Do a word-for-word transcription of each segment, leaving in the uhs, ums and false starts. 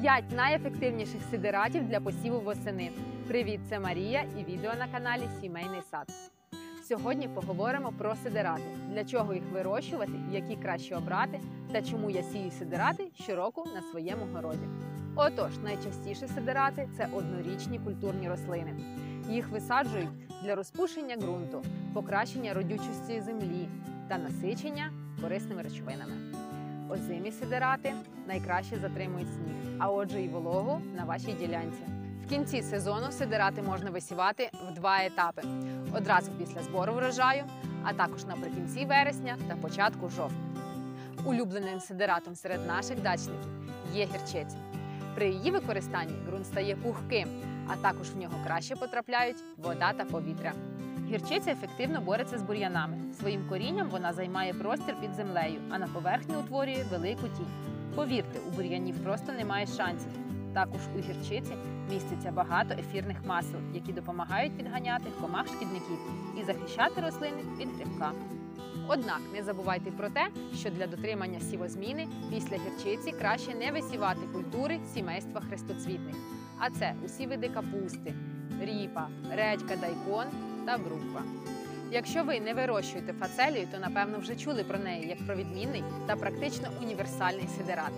п'ять найефективніших сидератів для посіву восени. Привіт, це Марія і відео на каналі Сімейний сад. Сьогодні поговоримо про сидерати, для чого їх вирощувати, які краще обрати та чому я сію сидерати щороку на своєму городі. Отож, найчастіше сидерати – це однорічні культурні рослини. Їх висаджують для розпушення ґрунту, покращення родючості землі та насичення корисними речовинами. Озимі сидерати найкраще затримують сніг, а отже і вологу на вашій ділянці. В кінці сезону сидерати можна висівати в два етапи – одразу після збору врожаю, а також наприкінці вересня та початку жовтня. Улюбленим сидератом серед наших дачників є гірчиця. При її використанні ґрунт стає пухким, а також в нього краще потрапляють вода та повітря. Гірчиця ефективно бореться з бур'янами. Своїм корінням вона займає простір під землею, а на поверхні утворює велику тінь. Повірте, у бур'янів просто немає шансів. Також у гірчиці міститься багато ефірних масел, які допомагають підганяти комах-шкідників і захищати рослини від грибка. Однак не забувайте про те, що для дотримання сівозміни після гірчиці краще не висівати культури сімейства хрестоцвітних. А це усі види капусти, ріпа, редька, дайкон та бруква. Якщо ви не вирощуєте фацелію, то напевно вже чули про неї як про відмінний та практично універсальний сидерат.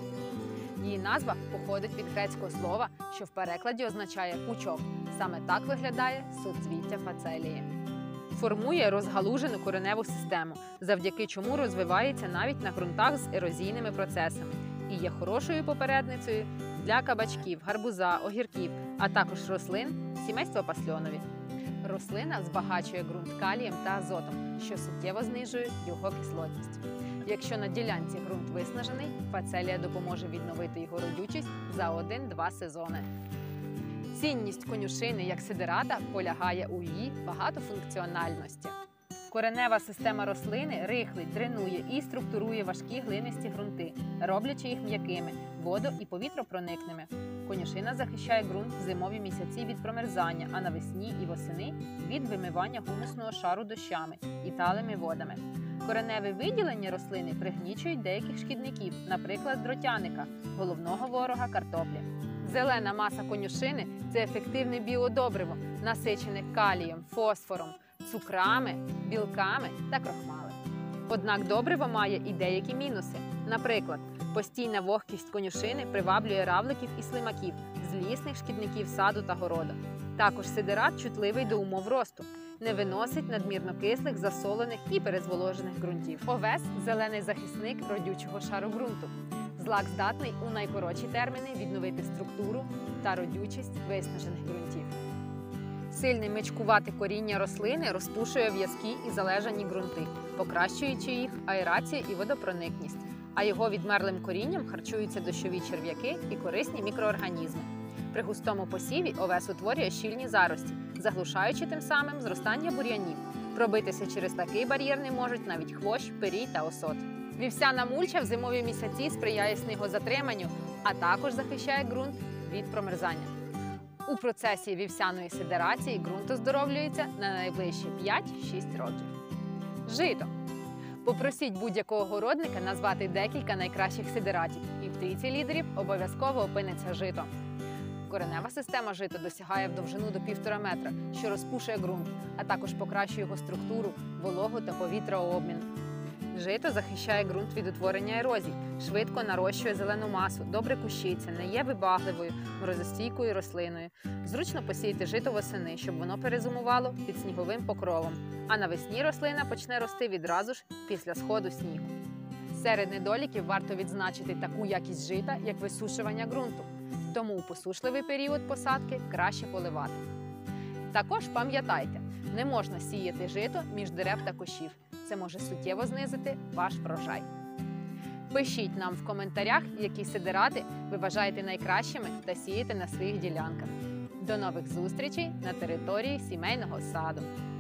Її назва походить від грецького слова, що в перекладі означає «пучок». Саме так виглядає суцвіття фацелії. Формує розгалужену кореневу систему, завдяки чому розвивається навіть на ґрунтах з ерозійними процесами і є хорошою попередницею для кабачків, гарбуза, огірків, а також рослин сімейства пасльонові. Рослина збагачує ґрунт калієм та азотом, що суттєво знижує його кислотність. Якщо на ділянці ґрунт виснажений, фацелія допоможе відновити його родючість за один-два сезони. Цінність конюшини як сидерата полягає у її багатофункціональності. Коренева система рослини рихлить, дренує і структурує важкі глинисті ґрунти, роблячи їх м'якими, водо- і повітропроникними. Конюшина захищає ґрунт в зимові місяці від промерзання, а навесні і восени – від вимивання гумусного шару дощами і талими водами. Кореневе виділення рослини пригнічують деяких шкідників, наприклад, дротяника, головного ворога картоплі. Зелена маса конюшини – це ефективне біодобриво, насичене калієм, фосфором, цукрами, білками та крохмалем. Однак добриво має і деякі мінуси. Наприклад, постійна вогкість конюшини приваблює равликів і слимаків, злісних шкідників саду та городу. Також сидерат чутливий до умов росту, не виносить надмірно кислих, засолених і перезволожених ґрунтів. Овес – зелений захисник родючого шару ґрунту. Злак здатний у найкоротші терміни відновити структуру та родючість виснажених ґрунтів. Сильне мичкувате коріння рослини розпушує в'язкі і залежані ґрунти, покращуючи їх аерацію і водопроникність, а його відмерлим корінням харчуються дощові черв'яки і корисні мікроорганізми. При густому посіві овес утворює щільні зарості, заглушаючи тим самим зростання бур'янів. Пробитися через такий бар'єр не можуть навіть хвощ, пирій та осот. Вівсяна мульча в зимові місяці сприяє снігозатриманню, а також захищає ґрунт від промерзання. У процесі вівсяної сидерації ґрунт оздоровлюється на найближчі п'ять-шість років. Жито. Попросіть будь-якого городника назвати декілька найкращих сидератів, і в трійці лідерів обов'язково опиниться жито. Коренева система жита досягає в довжину до півтора метра, що розпушує ґрунт, а також покращує його структуру, вологу та повітрообмін. Жито захищає ґрунт від утворення ерозій, швидко нарощує зелену масу, добре кущиться, не є вибагливою, морозостійкою рослиною. Зручно посіяти жито восени, щоб воно перезимувало під сніговим покровом, а навесні рослина почне рости відразу ж після сходу снігу. Серед недоліків варто відзначити таку якість жита, як висушування ґрунту. Тому у посушливий період посадки краще поливати. Також пам'ятайте, не можна сіяти жито між дерев та кущів. Це може суттєво знизити ваш врожай. Пишіть нам в коментарях, які сидерати ви вважаєте найкращими та сієте на своїх ділянках. До нових зустрічей на території сімейного саду!